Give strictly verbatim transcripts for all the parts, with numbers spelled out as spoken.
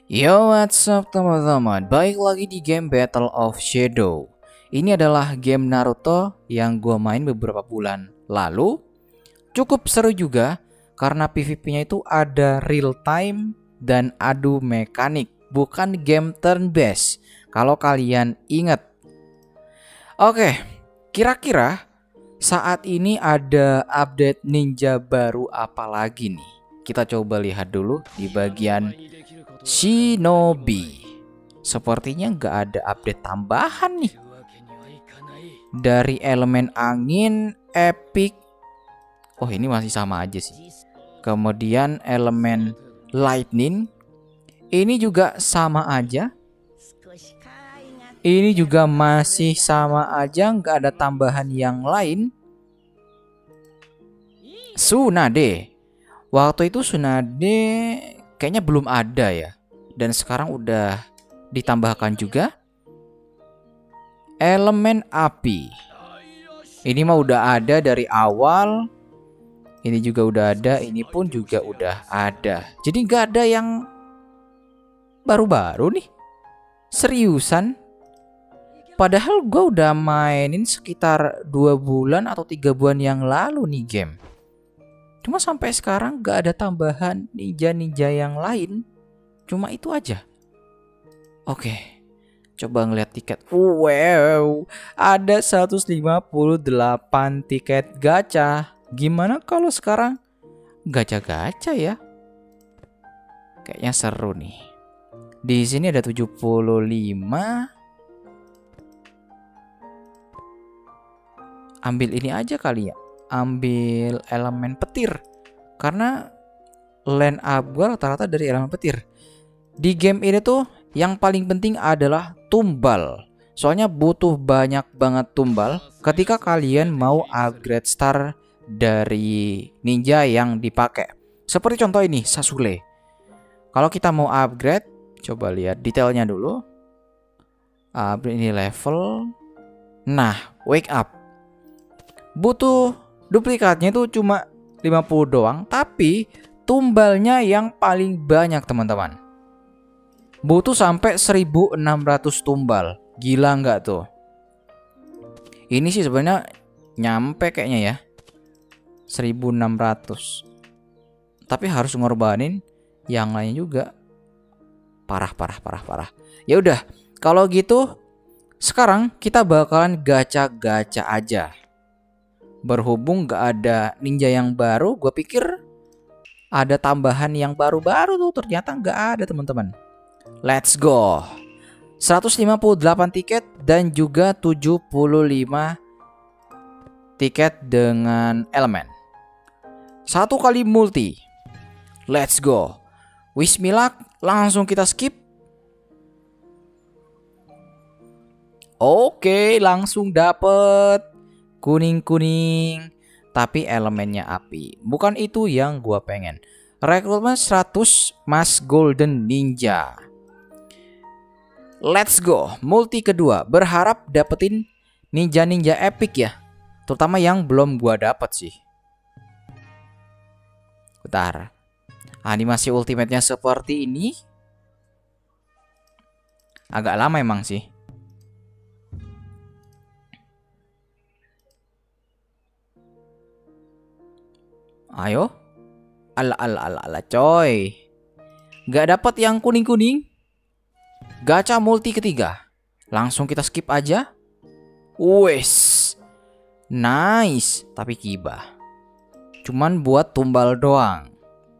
Yo, what's up teman-teman? Baik lagi di game Battle of Shadow. Ini adalah game Naruto yang gue main beberapa bulan lalu. Cukup seru juga karena P V P-nya itu ada real time dan adu mekanik, bukan game turn based. Kalau kalian ingat. Oke, kira-kira saat ini ada update ninja baru apa lagi nih? Kita coba lihat dulu di bagian Shinobi. Sepertinya nggak ada update tambahan nih. Dari elemen angin, epic. Oh, ini masih sama aja sih. Kemudian elemen lightning. Ini juga sama aja. Ini juga masih sama aja, nggak ada tambahan yang lain. Tsunade. Waktu itu Tsunade kayaknya belum ada ya. Dan sekarang udah ditambahkan juga elemen api. Ini mah udah ada dari awal. Ini juga udah ada. Ini pun juga udah ada. Jadi nggak ada yang baru-baru nih. Seriusan. Padahal gue udah mainin sekitar dua bulan atau tiga bulan yang lalu nih game. Cuma sampai sekarang gak ada tambahan ninja-ninja yang lain. Cuma itu aja. Oke, coba ngeliat tiket. Wow, ada seratus lima puluh delapan tiket gacha. Gimana kalau sekarang gacha-gacha ya? Kayaknya seru nih. Di sini ada tujuh puluh lima. Ambil ini aja kali ya. Ambil elemen petir. Karena land up gue rata-rata dari elemen petir. Di game ini tuh yang paling penting adalah tumbal. Soalnya butuh banyak banget tumbal ketika kalian mau upgrade star dari ninja yang dipakai. Seperti contoh ini, Sasule. Kalau kita mau upgrade, coba lihat detailnya dulu. Upgrade ini level. Nah, wake up. Butuh duplikatnya itu cuma lima puluh doang, tapi tumbalnya yang paling banyak teman-teman. Butuh sampai seribu enam ratus tumbal. Gila nggak tuh? Ini sih sebenarnya nyampe kayaknya ya. seribu enam ratus. Tapi harus ngorbanin yang lain juga. Parah parah parah parah. Ya udah, kalau gitu sekarang kita bakalan gacha-gacha aja. Berhubung gak ada ninja yang baru, gue pikir ada tambahan yang baru-baru tuh. Ternyata gak ada teman-teman. Let's go. seratus lima puluh delapan tiket dan juga tujuh puluh lima tiket dengan elemen. Satu kali multi. Let's go. Wish me luck. Langsung kita skip. Oke, langsung dapet kuning-kuning, tapi elemennya api. Bukan itu yang gua pengen. Rekrutmen seratus Mas Golden Ninja. Let's go. Multi kedua. Berharap dapetin ninja-ninja epic ya. Terutama yang belum gua dapet sih. Bentar. Animasi ultimate-nya seperti ini. Agak lama emang sih. Ayo. Ala ala ala ala coy. Gak dapat yang kuning-kuning. Gacha multi ketiga. Langsung kita skip aja. Wes. Nice, tapi kibah. Cuman buat tumbal doang.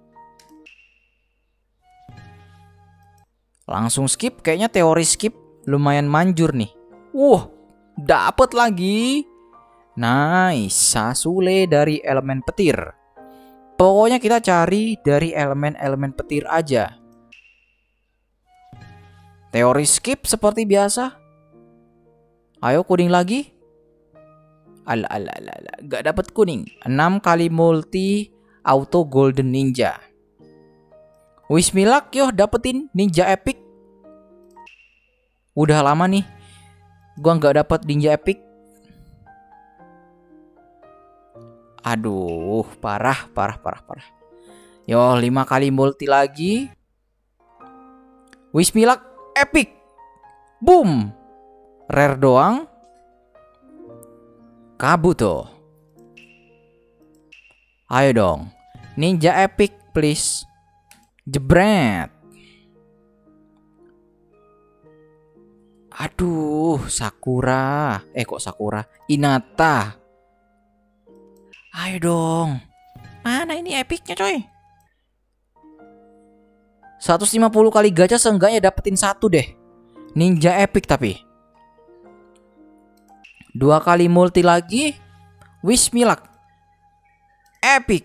Langsung skip, kayaknya teori skip lumayan manjur nih. Wah, dapet lagi. Nice, Sasule dari elemen petir. Pokoknya kita cari dari elemen-elemen petir aja. Teori skip seperti biasa. Ayo kuning lagi. Ala ala ala, ala. Gak dapet kuning. enam kali multi auto golden ninja. Wish me luck, yo dapetin ninja epic. Udah lama nih gua gak dapet ninja epic. Aduh, parah, parah, parah, parah. Yo, lima kali multi lagi. Wismilak epic. Boom. Rare doang. Kabuto. Ayo dong. Ninja epic please. Jebret. Aduh, Sakura. Eh kok Sakura? Hinata. Ayo dong. Mana ini epicnya coy? seratus lima puluh kali gacha seenggaknya dapetin satu deh. Ninja epic tapi. Dua kali multi lagi. Wismilak epic.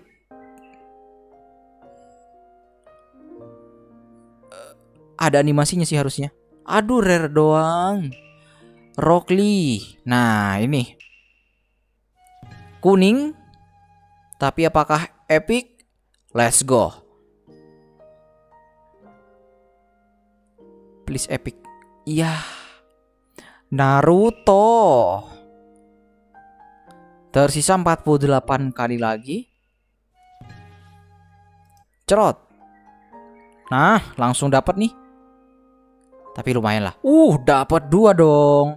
Ada animasinya sih harusnya. Aduh, rare doang. Rock Lee. Nah, ini. Kuning. Tapi apakah epic? Let's go. Please epic. Iya. Naruto. Tersisa empat puluh delapan kali lagi. Cerot. Nah, langsung dapat nih. Tapi lumayan lah. Uh, dapat dua dong.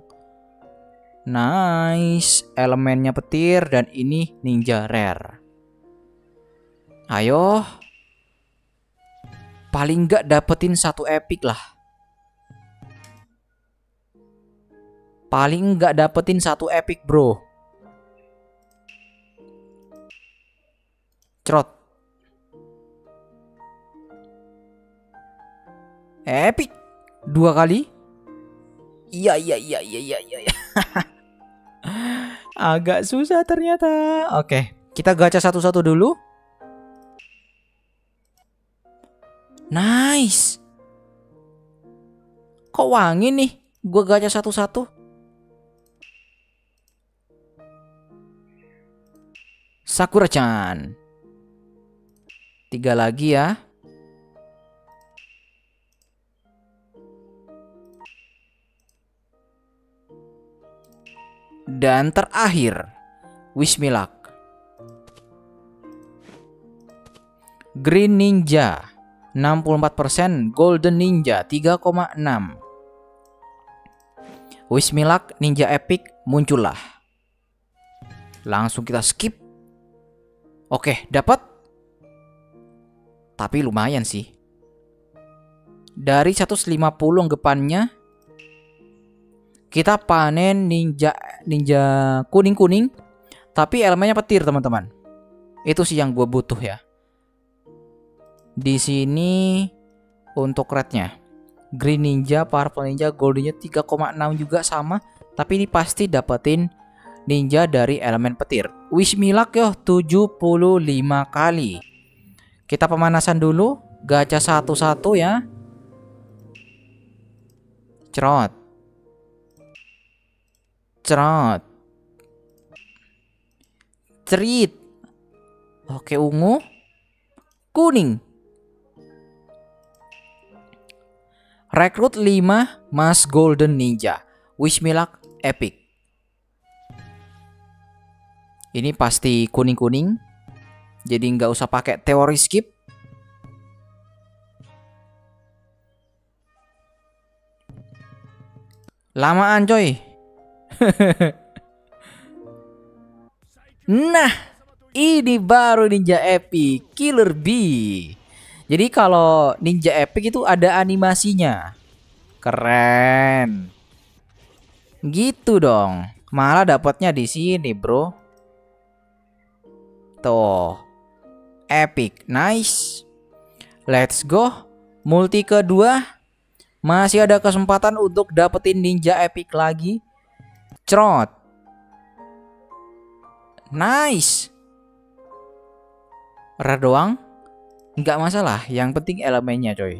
Nice. Elemennya petir dan ini ninja rare. Ayo. Paling nggak dapetin satu epic lah. Paling nggak dapetin satu epic bro. Cerot. Epic. Dua kali. Iya iya iya iya iya iya. Agak susah ternyata. Oke, kita gacha satu-satu dulu. Nice. Kok wangi nih? Gua gacha satu-satu. Sakura-chan. Tiga lagi ya. Dan terakhir, Wismilak. Green Ninja enam puluh empat persen, Golden Ninja tiga koma enam. Wismilak Ninja Epic muncullah. Langsung kita skip. Oke, dapat. Tapi lumayan sih. Dari seratus lima puluh anggapannya kita panen ninja ninja kuning-kuning, tapi elemennya petir teman-teman. Itu sih yang gue butuh ya. Di sini untuk rednya, Green Ninja, Purple Ninja, Gold Ninja tiga koma enam juga sama, tapi ini pasti dapetin ninja dari elemen petir. Wismilak yo tujuh puluh lima kali. Kita pemanasan dulu, gacha satu-satu ya. Cerot. Cerot. Cerit. Oke, ungu. Kuning. Rekrut lima Mas Golden Ninja. Wismilak Epic. Ini pasti kuning-kuning. Jadi nggak usah pakai teori skip. Lamaan coy. Nah, ini baru Ninja Epic Killer Bee. Jadi kalau Ninja Epic itu ada animasinya. Keren. Gitu dong. Malah dapatnya di sini, bro. Tuh. Epic, nice. Let's go. Multi kedua. Masih ada kesempatan untuk dapetin Ninja Epic lagi. Cerot. Nice. Rare doang. Nggak masalah. Yang penting elemennya coy.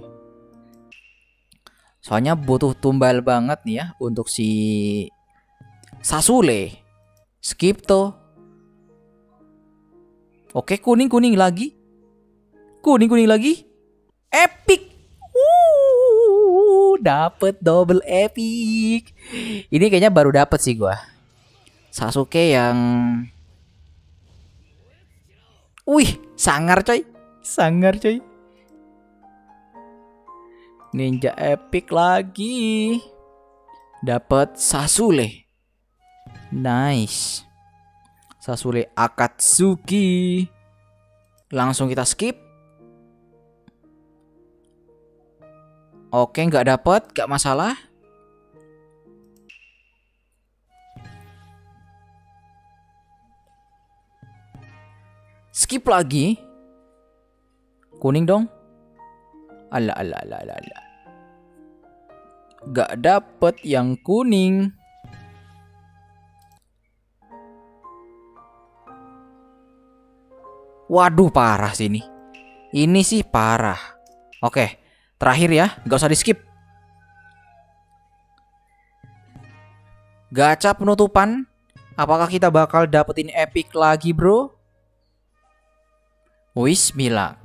Soalnya butuh tumbal banget nih ya. Untuk si Sasule. Skip tuh. Oke, kuning-kuning lagi. Kuning-kuning lagi. Epic. Wuh, dapet double epic. Ini kayaknya baru dapet sih gua. Sasuke yang Wih, sangar coy. Sangar coy. Ninja epic lagi. Dapat Sasule. Nice. Sasule Akatsuki. Langsung kita skip. Oke, nggak dapet, nggak masalah. Skip lagi. Kuning dong. Alah, alah, alah, alah, alah. Gak dapet yang kuning. Waduh, parah sih ini. Ini sih parah. Oke, terakhir ya, gak usah di skip. Gacha penutupan. Apakah kita bakal dapetin epic lagi, bro? Wish me luck.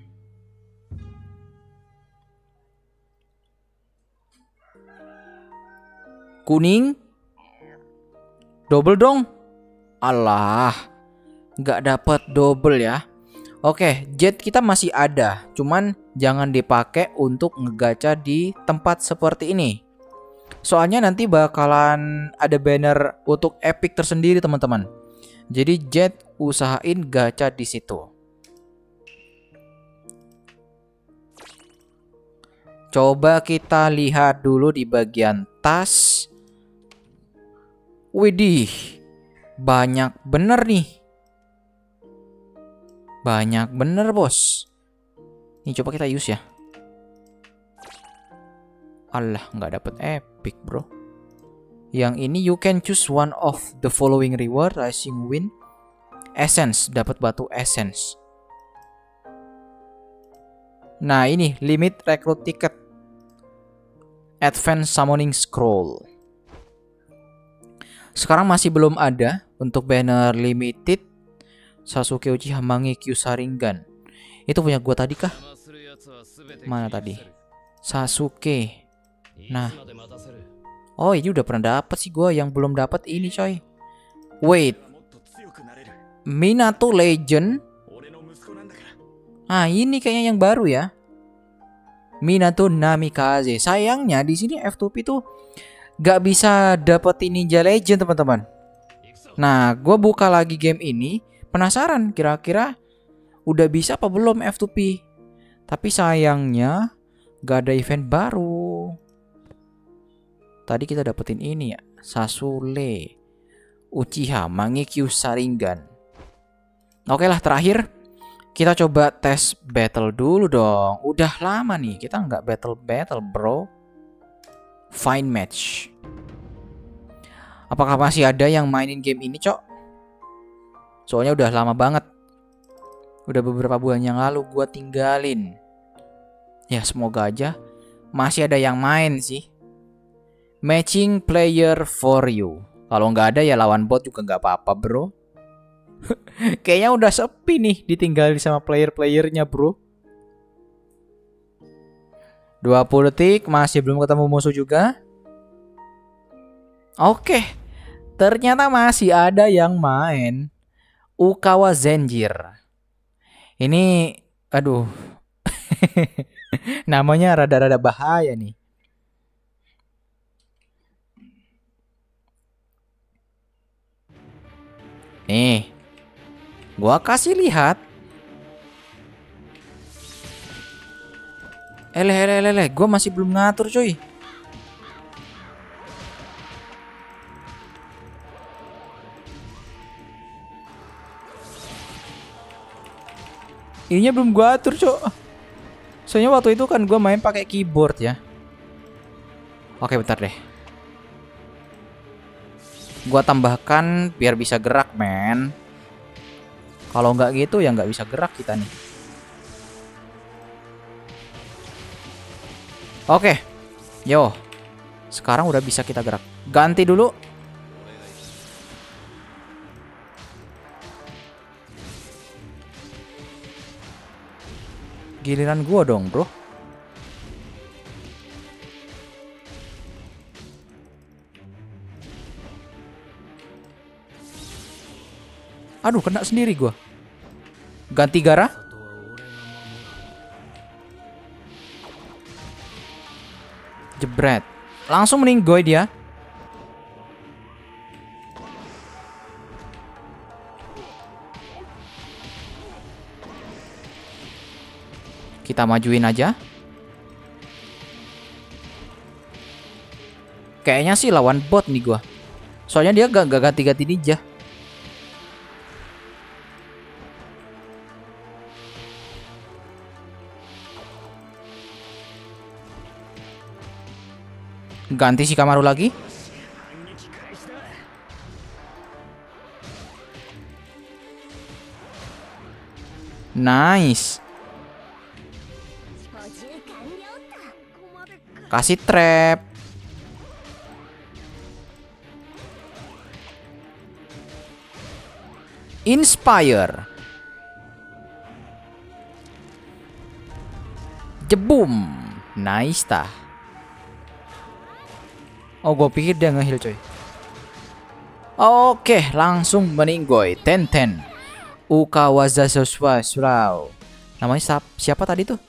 Kuning. Double dong. Alah, nggak dapet double ya. Oke, jet kita masih ada. Cuman jangan dipakai untuk ngegacha di tempat seperti ini. Soalnya nanti bakalan ada banner untuk epic tersendiri, teman-teman. Jadi jet usahain gacha di situ. Coba kita lihat dulu di bagian tas. Widih, banyak bener nih. Banyak bener, bos. Ini coba kita use ya. Alah, nggak dapet epic, bro. Yang ini you can choose one of the following reward. Rising Wind. Essence, dapat batu essence. Nah, ini limit recruit ticket. Advanced Summoning Scroll. Sekarang masih belum ada untuk banner limited Sasuke Uchiha Mangekyo Sharingan. Itu punya gua tadi kah? Mana tadi? Sasuke. Nah. Oh, ini udah pernah dapet sih gua, yang belum dapat ini, coy. Wait. Minato Legend. Ah, ini kayaknya yang baru ya. Minato Namikaze. Sayangnya di sini F two P tuh gak bisa dapetin Ninja Legend, teman-teman. Nah, gue buka lagi game ini, penasaran kira-kira udah bisa apa belum F two P. Tapi sayangnya gak ada event baru. Tadi kita dapetin ini ya, Sasule Uchiha Mangekyo Sharingan. Oke lah, terakhir kita coba tes battle dulu dong. Udah lama nih kita nggak battle-battle, bro. Find match. Apakah masih ada yang mainin game ini, cok? Soalnya udah lama banget. Udah beberapa bulan yang lalu gua tinggalin. Ya, semoga aja masih ada yang main sih. Matching player for you. Kalau nggak ada ya lawan bot juga nggak apa-apa, bro. Kayaknya udah sepi nih ditinggalin sama player-playernya, bro. dua puluh detik masih belum ketemu musuh juga. Oke, ternyata masih ada yang main. Ukawa Zenjir. Ini, aduh. Namanya rada-rada bahaya nih. Nih, gua kasih lihat. Eleh, eleh, eleh, gua masih belum ngatur, cuy. Ininya belum gua atur, cok. Soalnya waktu itu kan gua main pakai keyboard ya. Oke, bentar deh. Gua tambahkan biar bisa gerak, men. Kalau nggak gitu ya nggak bisa gerak kita nih. Oke, yo. Sekarang udah bisa kita gerak. Ganti dulu. Giliran gua dong, bro. Aduh, kena sendiri gua. Ganti Gara. Jebret. Langsung meninggoy dia. Kita majuin aja. Kayaknya sih lawan bot nih gua. Soalnya dia gak, gak ganti-ganti ninja. Ganti si Kamaru lagi. Nice. Kasih trap. Inspire. Jebum. Nice tah. Oh, gue pikir dia nge-heal coy. Oke, langsung meninggoy. Tenten Ukawaza Soswa Surau. Namanya siapa, siapa tadi tuh?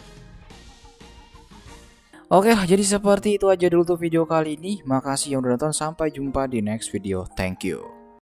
Oke, jadi seperti itu aja dulu tuh video kali ini. Makasih yang udah nonton. Sampai jumpa di next video. Thank you.